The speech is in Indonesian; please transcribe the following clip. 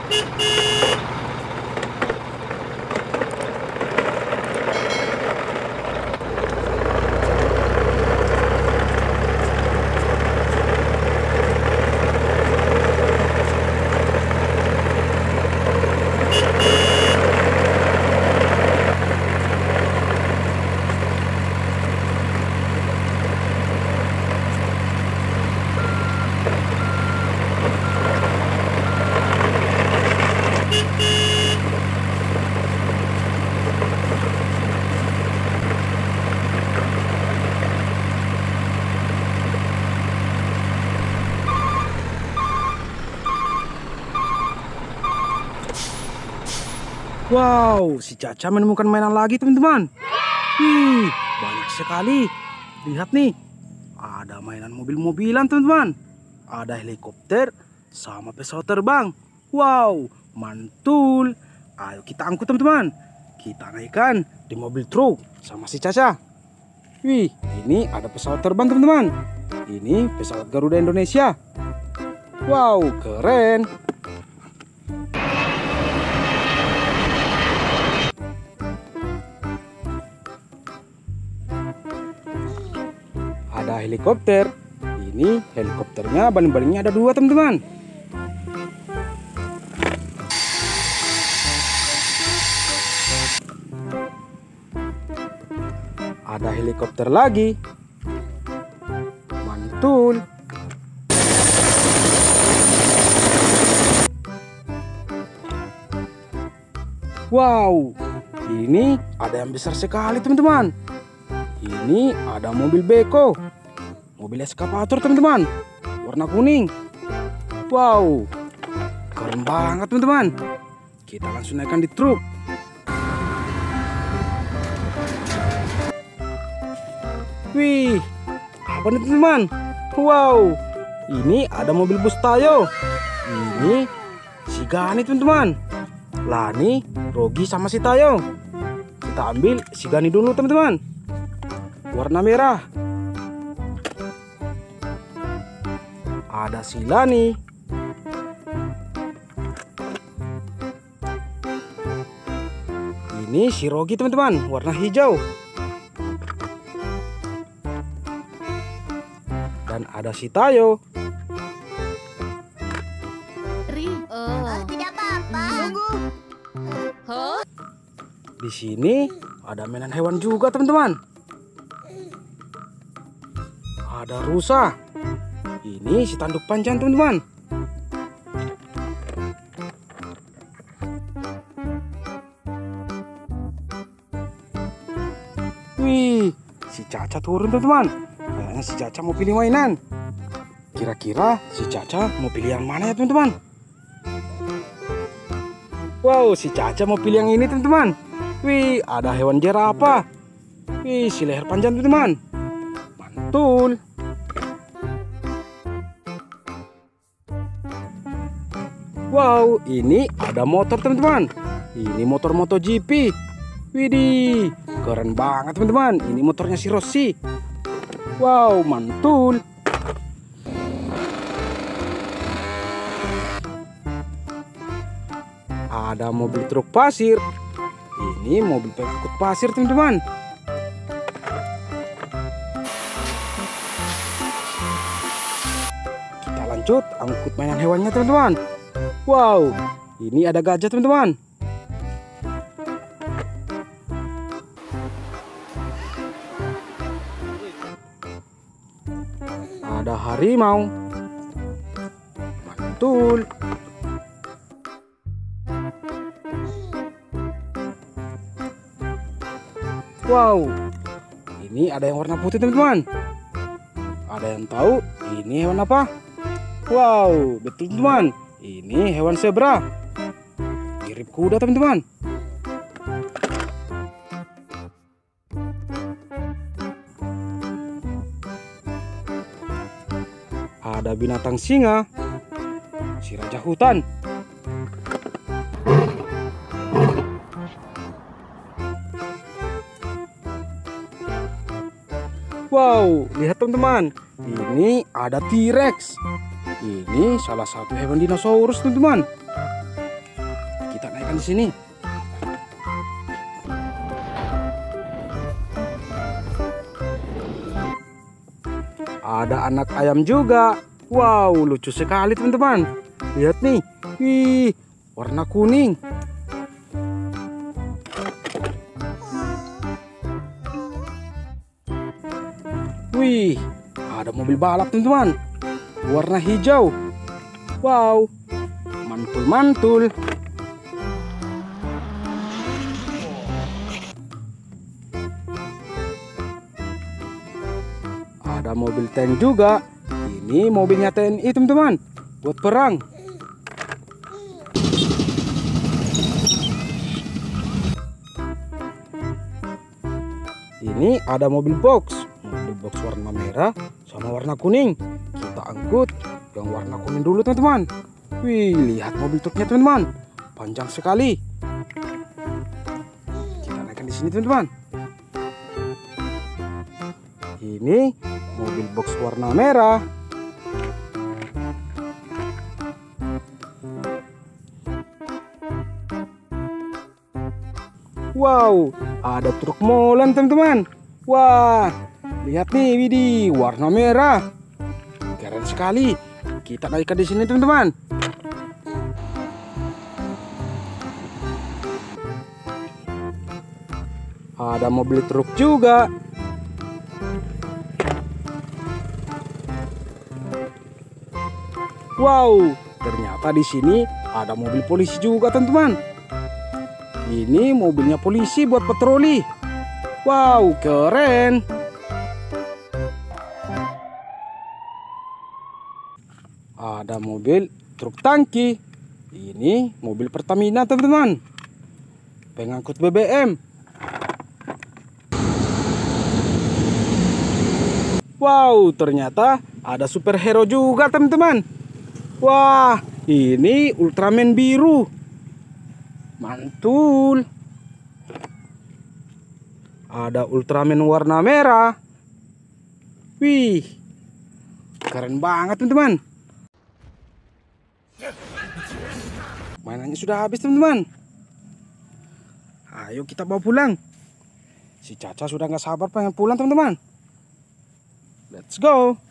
Wow, si Caca menemukan mainan lagi teman-teman. Wih, banyak sekali. Lihat nih, ada mainan mobil-mobilan teman-teman. Ada helikopter sama pesawat terbang. Wow, mantul. Ayo kita angkut teman-teman. Kita naikkan di mobil truk sama si Caca. Wih, ini ada pesawat terbang teman-teman. Ini pesawat Garuda Indonesia. Wow, keren. Ada helikopter. Ini helikopternya baling-balingnya ada 2 teman-teman. Ada helikopter lagi. Mantul. Wow, ini ada yang besar sekali teman-teman. Ini ada mobil beko, mobil eskavator teman-teman, warna kuning. Wow, keren banget teman-teman. Kita langsung naikkan di truk. Wih, apa nih teman-teman? Wow, ini ada mobil bus Tayo. Ini si Gani teman-teman. Lani, Rogi sama si Tayo. Kita ambil si Gani dulu teman-teman. Warna merah. Ada si Lani. Ini si Rogi teman-teman, warna hijau. Dan ada si Tayo. Tidak apa-apa. Tunggu. Di sini ada mainan hewan juga teman-teman. Ada rusa. Ini si tanduk panjang teman-teman. Wih, si Caca turun teman-teman. Kayaknya si Caca mau pilih mainan. Kira-kira si Caca mau pilih yang mana ya teman-teman? Wow, si Caca mau pilih yang ini teman-teman. Wih, ada hewan jerapah. Wih, si leher panjang teman-teman. Mantul. Wow, ini ada motor teman-teman. Ini motor MotoGP. Widih, keren banget teman-teman. Ini motornya si Rossi. Wow, mantul. Ada mobil truk pasir. Ini mobil pengangkut pasir teman-teman. Kita lanjut angkut mainan hewannya teman-teman. Wow, ini ada gajah teman-teman. Ada harimau. Mantul. Wow, ini ada yang warna putih teman-teman. Ada yang tahu ini hewan apa? Wow, betul teman. Ini hewan zebra. Mirip kuda teman-teman. Ada binatang singa. Si raja hutan. Wow, lihat teman-teman. Ini ada T-Rex. Ini salah satu hewan dinosaurus teman-teman. naikkan di sini. Ada anak ayam juga. Wow, lucu sekali teman-teman. Lihat nih. Wih, warna kuning. Wih, ada mobil balap teman-teman. Warna hijau. Wow, mantul-mantul. Ada mobil tank juga. Ini mobilnya TNI teman-teman, buat perang. Ini ada mobil box warna merah sama warna kuning. Kita angkut yang warna kuning dulu teman-teman. Wih, lihat mobil truknya teman-teman, panjang sekali. Kita naikkan di sini teman-teman. Ini mobil box warna merah. Wow, ada truk molen teman-teman. Wah, lihat nih, widih, warna merah. Keren sekali. Kita naikkan di sini teman-teman. Ada mobil truk juga. Wow, ternyata di sini ada mobil polisi juga teman-teman. Ini mobilnya polisi buat patroli. Wow, keren. Ada mobil truk tangki. Ini mobil Pertamina teman-teman, pengangkut BBM. Wow, ternyata ada superhero juga teman-teman. Wah, ini Ultraman biru. Mantul. Ada Ultraman warna merah. Wih, keren banget teman-teman. Mainannya sudah habis teman-teman. Ayo kita bawa pulang. Si Caca sudah nggak sabar pengen pulang teman-teman. Let's go.